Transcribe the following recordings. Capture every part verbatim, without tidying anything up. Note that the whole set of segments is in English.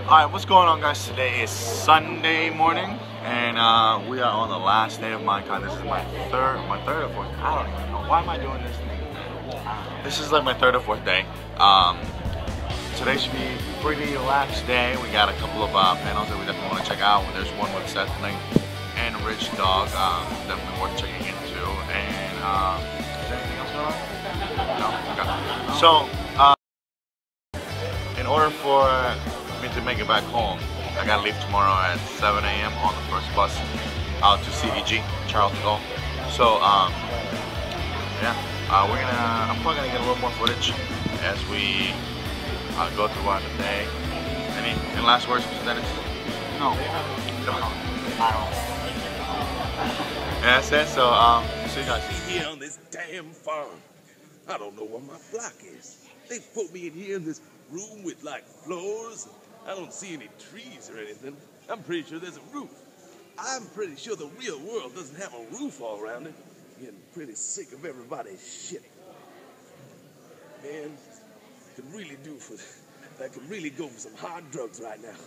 Alright, what's going on, guys? Today is Sunday morning, and uh, we are on the last day of Minecon. This is my third, my third or fourth. I don't even know. Why am I doing this thing? This is like my third or fourth day. Um, today should be a pretty relaxed day. We got a couple of uh, panels that we definitely want to check out. There's one with Seth Link and Rich Dog, um, definitely worth checking into. And uh, is there anything else going on? No. Okay. So, uh, in order for me to make it back home, I gotta leave tomorrow at seven A M on the first bus out to C V G, Charles de Gaulle. So, um, yeah, uh, we're gonna, I'm probably gonna get a little more footage as we uh, go throughout the day. Any, any last words, Mister Dennis? No. No. I don't. Yeah, that's it. So, um, see you guys. Here on this damn farm. I don't know where my block is. They put me in here in this room with like floors. I don't see any trees or anything. I'm pretty sure there's a roof. I'm pretty sure the real world doesn't have a roof all around it. I'm getting pretty sick of everybody's shit. Man, could really do for, I could really go for some hard drugs right now.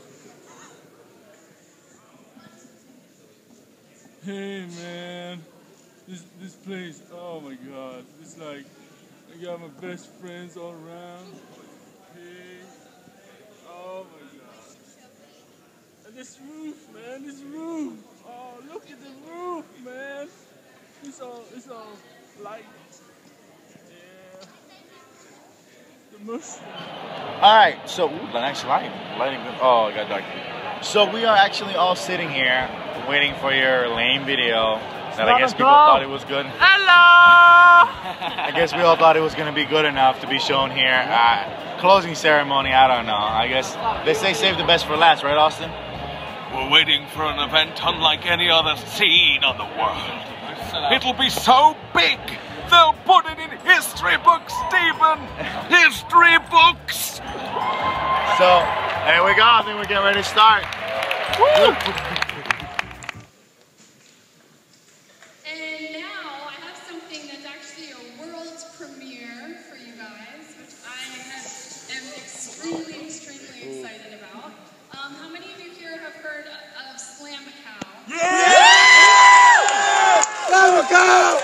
Hey man, this this place, oh my god, it's like I got my best friends all around. Hey, oh my god. And this roof, man, this roof. Oh, look at the roof, man. It's all, it's all light. Yeah. The mushroom. Alright, so, ooh, the next light. Lighting, oh, it got dark. So we are actually all sitting here waiting for your lame video that I guess people thought it was good. Hello! I guess we all thought it was going to be good enough to be shown here. Uh, closing ceremony, I don't know. I guess they say save the best for last, right, Austin? We're waiting for an event unlike any other seen on the world. It'll be so big, they'll put it in history books, Stephen! History books! So, here we go. I think we're getting ready to start. Woo! And now I have something that's actually a world premiere for you guys, which I have, am extremely, extremely excited about. Um, how many of you here have heard of Slamacow? Yeah! Slamacow!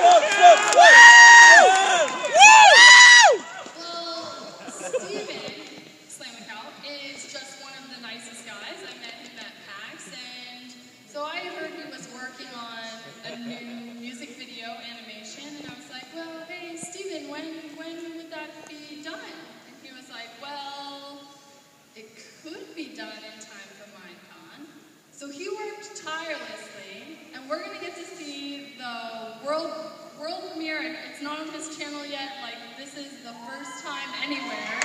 Well, Steven Slamacow is just one of the nicest guys. I met him at PAX, and so I heard he was working on a new music video animation, and I was like, well, hey, Steven, when, when would that be done? And he was like, well, it could be done in time for Minecon. So he worked tirelessly, and we're going to get to see the world world premiere. It's not on his channel yet. Like, this is the first time anywhere.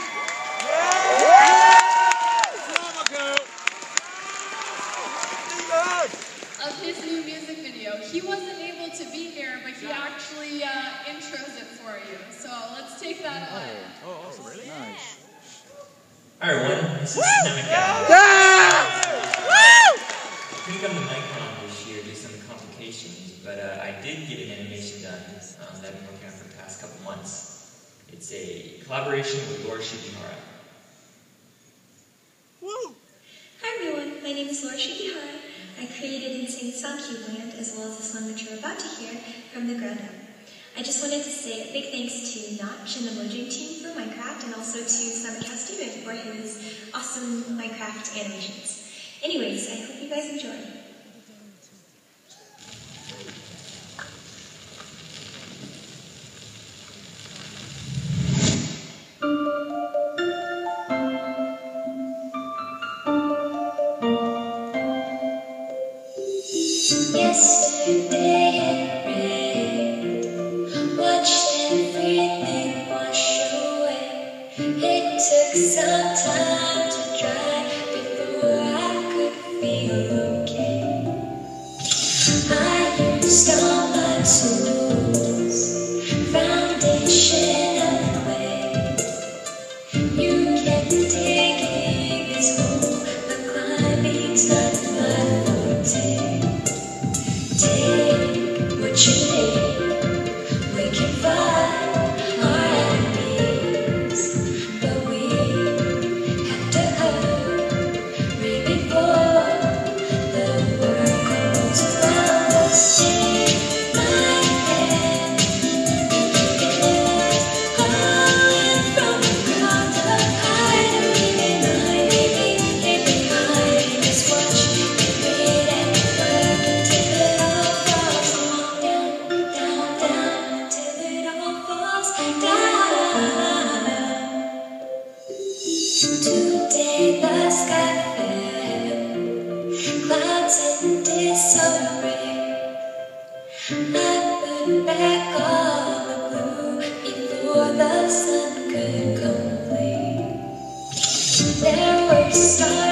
Of his new music video. He wasn't able to be here, but he actually uh, intros it for you. So let's take that away. Oh, awesome. Really? Nice. Hi everyone, this is Slamacow. Yeah! Woo! I couldn't come to Minecon this year due to some complications, but uh, I did get an animation done um, that I've been working on for the past couple months. It's a collaboration with Laura Shikihara. Woo! Hi everyone, my name is Laura Shikihara. I created and sang Song Cube Land as well as the song that you're about to hear from the ground up. I just wanted to say a big thanks to Notch and the Mojang team for Minecraft, and also to Slamacow Steven for his awesome Minecraft animations. Anyways, I hope you guys enjoy. Yesterday it rained, watched everything wash away. It took some time to dry before I could feel okay. I used all my tools, foundation and weight. You kept digging this hole, but climbing's not my forte. Take what you need, we can find our enemies, but we have to Today the sky fell, clouds in disarray. I put back all the blue before the sun could complete. There were stars.